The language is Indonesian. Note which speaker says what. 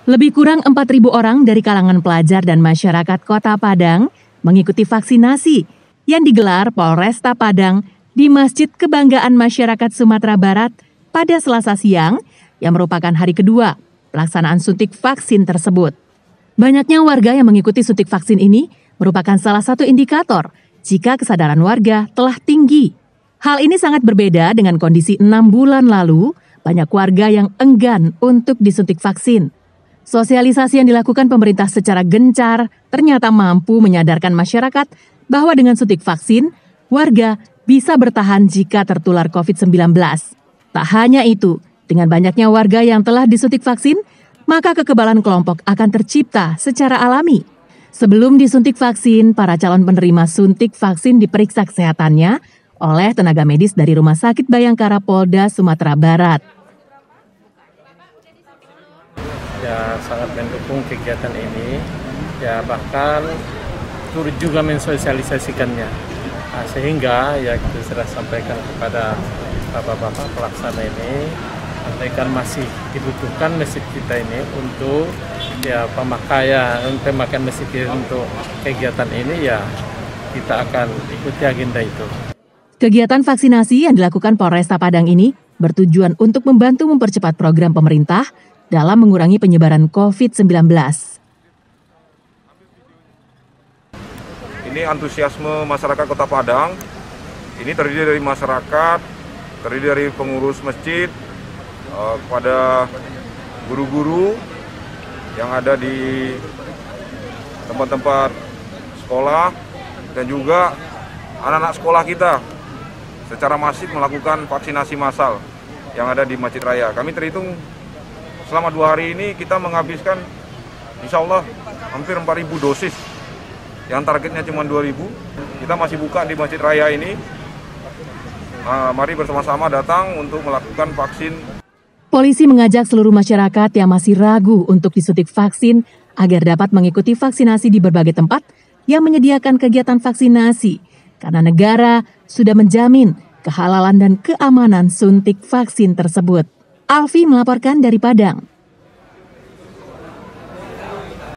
Speaker 1: Lebih kurang 4.000 orang dari kalangan pelajar dan masyarakat Kota Padang mengikuti vaksinasi yang digelar Polresta Padang di Masjid Kebanggaan Masyarakat Sumatera Barat pada Selasa siang yang merupakan hari kedua pelaksanaan suntik vaksin tersebut. Banyaknya warga yang mengikuti suntik vaksin ini merupakan salah satu indikator jika kesadaran warga telah tinggi. Hal ini sangat berbeda dengan kondisi 6 bulan lalu, banyak warga yang enggan untuk disuntik vaksin. Sosialisasi yang dilakukan pemerintah secara gencar ternyata mampu menyadarkan masyarakat bahwa dengan suntik vaksin, warga bisa bertahan jika tertular COVID-19. Tak hanya itu, dengan banyaknya warga yang telah disuntik vaksin, maka kekebalan kelompok akan tercipta secara alami. Sebelum disuntik vaksin, para calon penerima suntik vaksin diperiksa kesehatannya oleh tenaga medis dari Rumah Sakit Bayangkara Polda Sumatera Barat.
Speaker 2: Ya, sangat mendukung kegiatan ini, ya bahkan turut juga mensosialisasikannya. Nah, sehingga ya kita sudah sampaikan kepada bapak-bapak pelaksana ini, sampaikan masih dibutuhkan masjid kita ini untuk ya pemakaian masjid untuk kegiatan ini, ya kita akan ikuti agenda itu.
Speaker 1: Kegiatan vaksinasi yang dilakukan Polresta Padang ini bertujuan untuk membantu mempercepat program pemerintah dalam mengurangi penyebaran COVID-19.
Speaker 3: Ini antusiasme masyarakat Kota Padang, ini terdiri dari masyarakat, terdiri dari pengurus masjid, kepada guru-guru yang ada di tempat-tempat sekolah, dan juga anak-anak sekolah kita secara masif melakukan vaksinasi massal yang ada di Masjid Raya. Kami terhitung selama 2 hari ini kita menghabiskan insya Allah hampir 4.000 dosis. Yang targetnya cuma 2.000. Kita masih buka di Masjid Raya ini. Mari bersama-sama datang untuk melakukan vaksin.
Speaker 1: Polisi mengajak seluruh masyarakat yang masih ragu untuk disuntik vaksin agar dapat mengikuti vaksinasi di berbagai tempat yang menyediakan kegiatan vaksinasi. Karena negara sudah menjamin kehalalan dan keamanan suntik vaksin tersebut. Alfi melaporkan dari Padang.